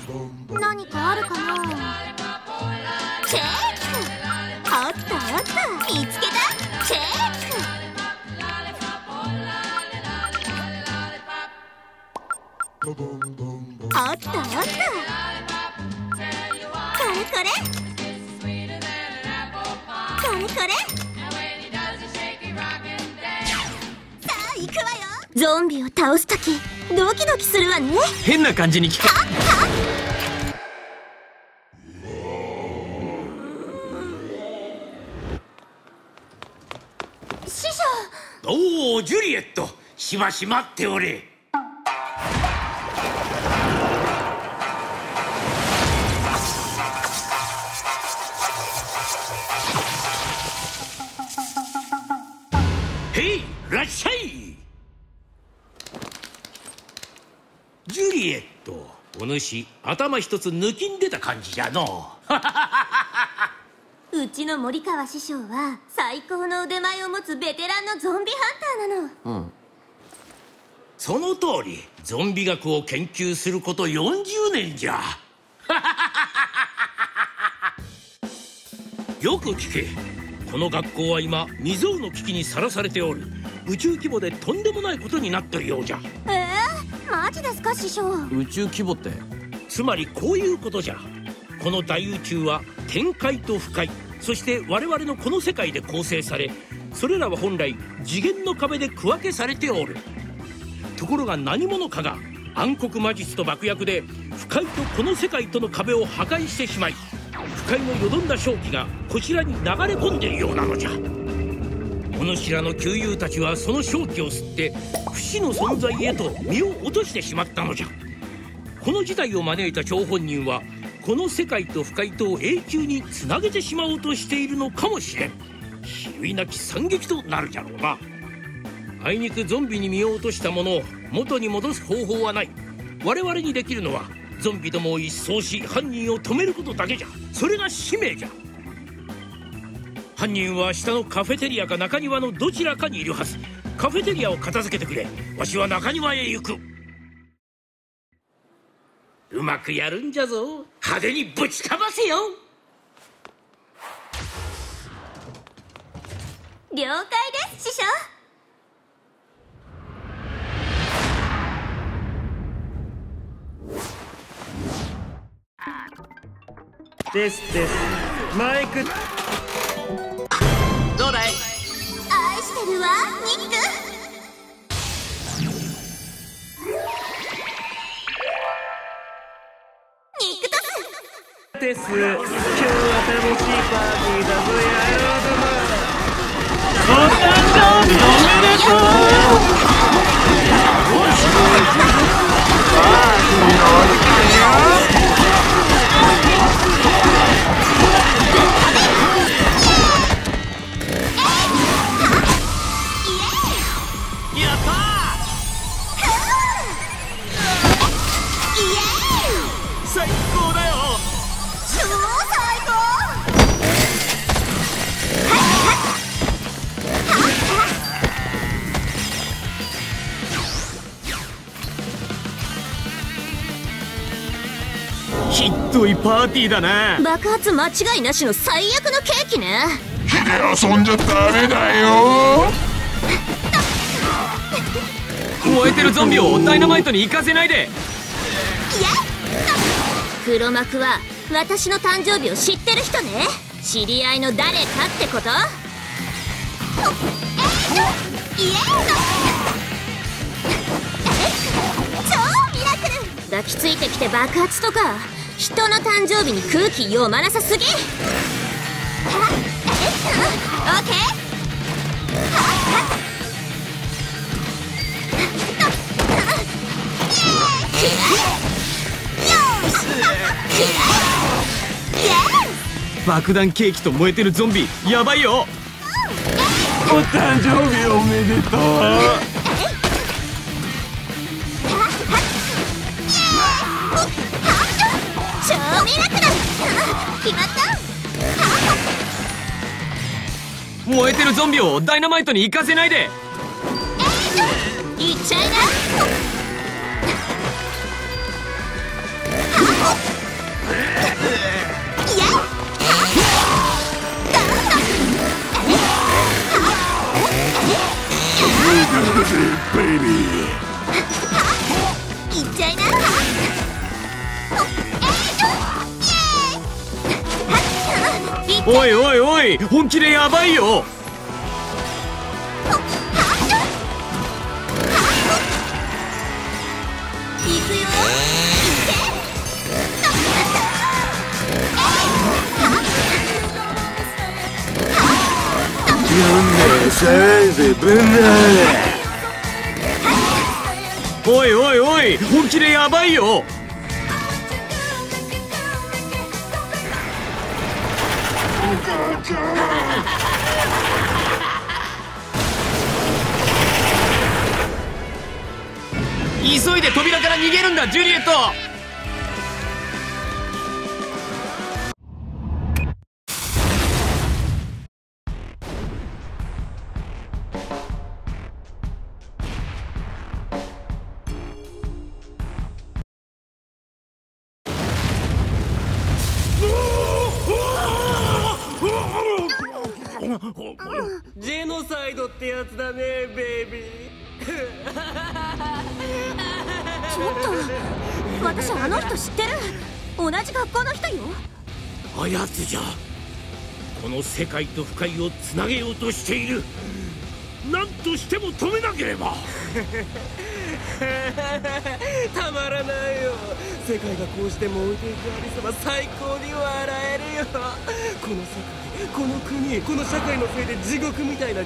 何かあるかな。チェック。あったあった、見つけた。チェック。あったあった。これこれこれこれ。さあ行くわよ。ゾンビを倒すときドキドキするわね。 変な感じに聞こえ。師匠。 おお、ジュリエット、しばし待っておれ。へい、いらっしゃい。ジュリエット、お主頭一つ抜きんでた感じじゃのうちの森川師匠は最高の腕前を持つベテランのゾンビハンターなの。 その通り、ゾンビ学を研究すること40年じゃよく聞け。この学校は今未曾有の危機にさらされておる。宇宙規模でとんでもないことになっているようじゃ。 マジですか師匠。 宇宙規模って。 つまりこういうことじゃ。この大宇宙は天界と不界、そして我々のこの世界で構成され、それらは本来次元の壁で区分けされておる。ところが何者かが暗黒魔術と爆薬で不界とこの世界との壁を破壊してしまい、不界のよどんだ正気がこちらに流れ込んでいるようなのじゃ。お主らの旧友たちはその正気を吸って不死の存在へと身を落としてしまったのじゃ。この事態を招いた張本人はこの世界と不界とを永久につなげてしまおうとしているのかもしれん。比類なき惨劇となるじゃろうな。あいにくゾンビに身を落としたものを元に戻す方法はない。我々にできるのはゾンビどもを一掃し犯人を止めることだけじゃ。それが使命じゃ。犯人は下のカフェテリアか中庭のどちらかにいるはず。カフェテリアを片付けてくれ。わしは中庭へ行く。うまくやるんじゃぞ。派手にぶちかませよ。 了解です師匠。 ですマイク。 どうだい。 愛してるわニック。ニックトスです。今日は楽しいパーティーだぞ野郎ども。お誕生日おめでとう。パーティーのお時間よ。 最高だよ。 超最高。 ひどいパーティーだな。 爆発間違いなしの最悪のケーキね。 火で遊んじゃダメだよ。 燃えてるゾンビをダイナマイトに行かせないで。 黒幕は私の誕生日を知ってる人ね。知り合いの誰かってこと？超ミラクル。抱きついてきて爆発とか。人の誕生日に空気読まなさすぎ。オッケー。 爆弾ケーキと燃えてるゾンビやばいよ。 お誕生日おめでとう。 超ミラクル。決まった。 燃えてるゾンビをダイナマイトに行かせないで。 いっちゃいな。 おいおいおい、本気でやばいよ。 行くよ。 おいおいおい、本気でやばいよ。急いで扉から逃げるんだ、ジュリエット。 ジェノサイドってやつだね、ベイビー。 ちょっと、私あの人知ってる。同じ学校の人よ。 あやつじゃ。この世界と深いをつなげようとしている。何としても止めなければ。 たまらないよ。世界がこうして燃えていくありさま、最高に笑えるよ。この世界、この国、この社会のせいで地獄みたいな。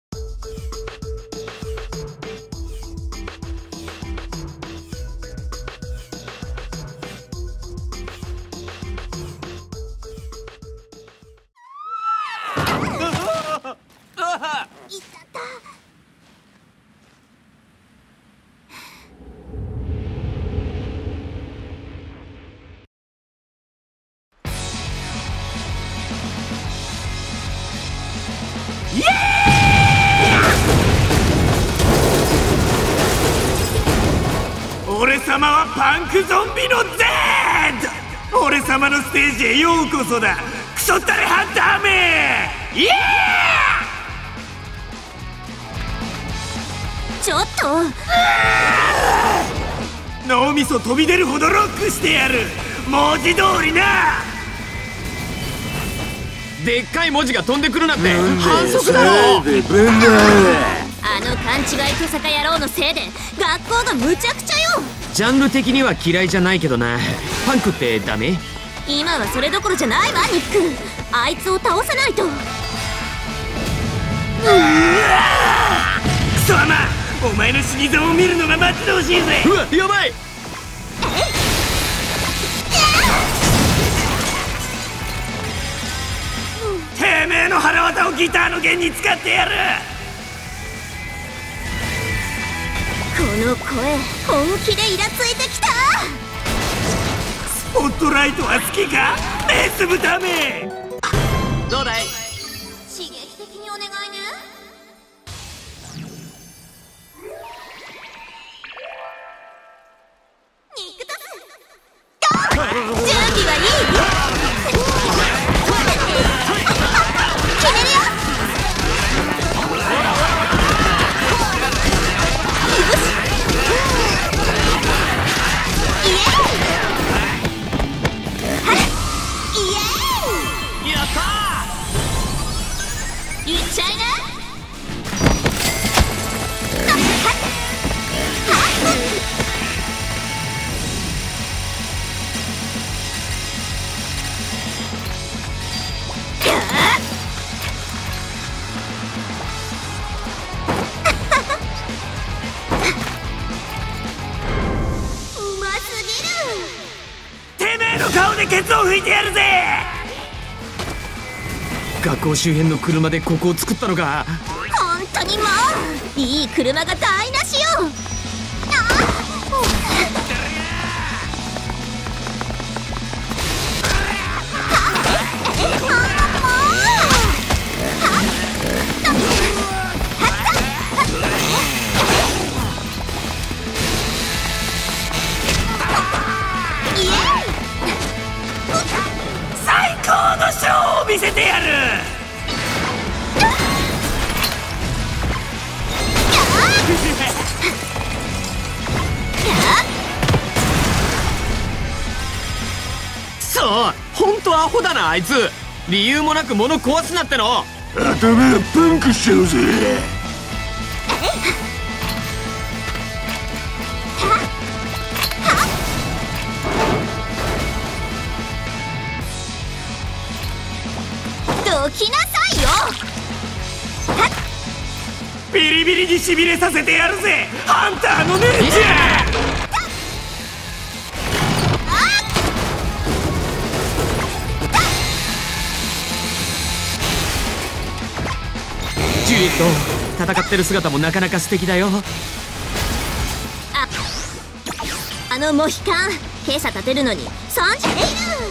俺様はパンクゾンビのゼッド。俺様のステージへようこそだ、クソったれハンターめ。イエちょっと、 脳みそ飛び出るほどロックしてやる。文字通りな。 でっかい文字が飛んでくるなんて反則だろ。 あの勘違いトサカ野郎のせいで学校がむちゃくちゃよ。 ジャンル的には嫌いじゃないけどな。パンクってダメ？ 今はそれどころじゃないわ、ニック。あいつを倒さないと。 クソアマ、お前の死に様を見るのが待ち遠しいぜ。 うわ、やばい。 てめえの腹渡をギターの弦に使ってやる。 この声、本気でイラついてきた。 スポットライトは好きか、メス豚め。 どうだい？ 刺激的にお願いね。ニックトス、準備はいい？決めるよ。いっちゃいな。うますぎる。 てめえの顔でケツを拭いてやるぜ。 学校周辺の車でここを作ったのか。 本当にもういい車が台無しよ。 最高のショーを見せてやる。 そう、ほんとアホだなあいつ。 理由もなく物壊すなっての。 頭がパンクしちゃうぜ。 どきなさいよ。 ビリビリにしびれさせてやるぜハンターの姉ちゃん。 ジュリエット、戦ってる姿もなかなか素敵だよ。 あのモヒカン、警察立てるのに30。